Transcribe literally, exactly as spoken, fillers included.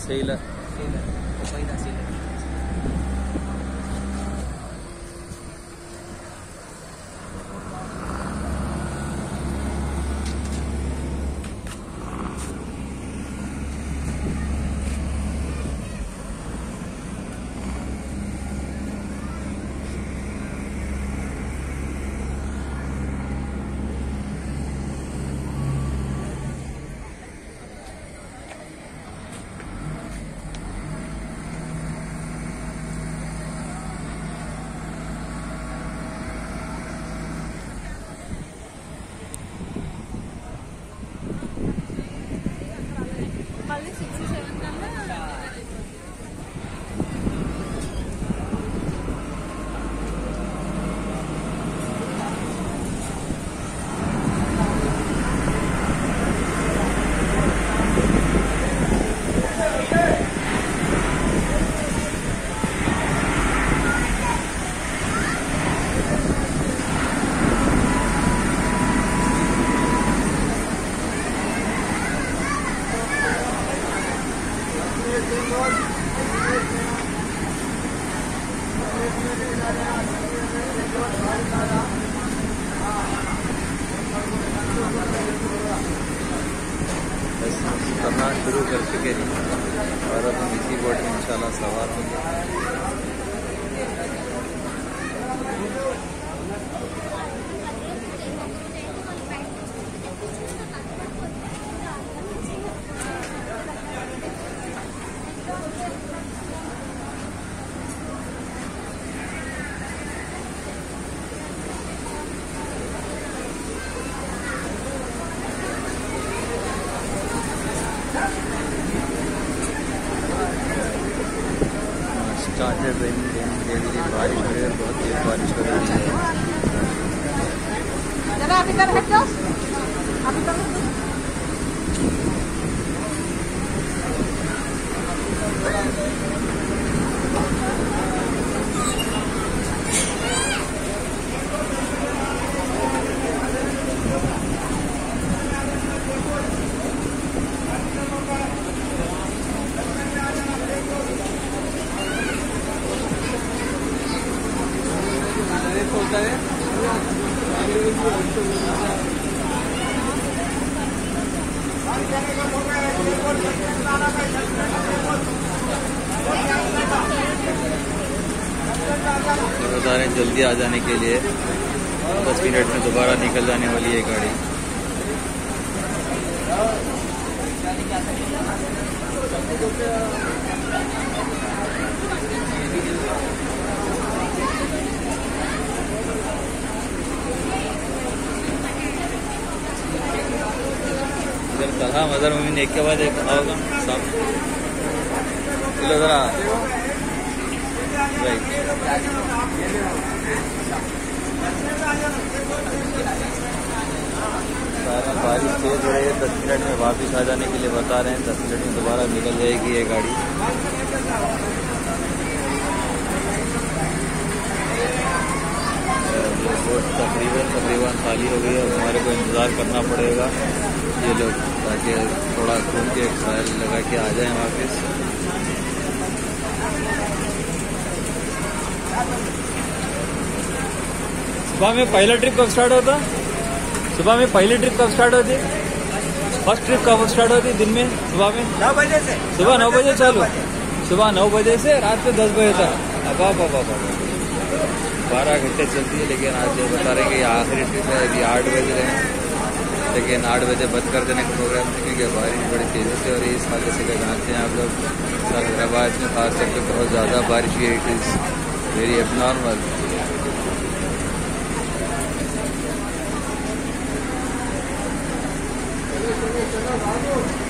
sailor. Sailor. Why the sailor? करना शुरू कर चुके हैं और अब हम इसी बोट में इंशाल्लाह सवार होंगे। स्टार्टेड रेनिंग रेनिंग धीरे धीरे बारिश हो रही है, बहुत तेज बारिश हो रही है। बता रहे हैं जल्दी आ जाने के लिए, दस मिनट में दोबारा निकल जाने वाली है गाड़ी। कहा मदर मम्मी ने एक के बाद एक होगा सब जरा राइट। सारा बारिश तेज हो रही है, दस मिनट में वापस आ जाने के लिए बता रहे हैं। दस मिनट में दोबारा निकल जाएगी ये गाड़ी। बोट तकरीबन तकरीबन खाली हो गई है, हमारे को इंतज़ार करना पड़ेगा ये लोग, ताकि थोड़ा घूम के ट्रायल लगा के आ जाएं वापस। सुबह में पहला ट्रिप कब स्टार्ट होता? सुबह में पहली ट्रिप कब स्टार्ट होती? फर्स्ट ट्रिप कब स्टार्ट होती दिन में? सुबह में नौ बजे से। सुबह नौ बजे चालू, सुबह नौ बजे से रात के दस बजे तक। अब आप अब बारह घंटे चलती है, लेकिन आज बता रहे हैं कि आखिरी ट्रिप है, अभी आठ बजे रहे, लेकिन आठ बजे बंद कर देने का प्रोग्राम है क्योंकि बारिश बड़ी तेज़ी से हो रही है। इस हाल से जानते हैं आप लोग, हैदराबाद में खास करके बहुत ज़्यादा बारिश हुई है। It is very abnormal.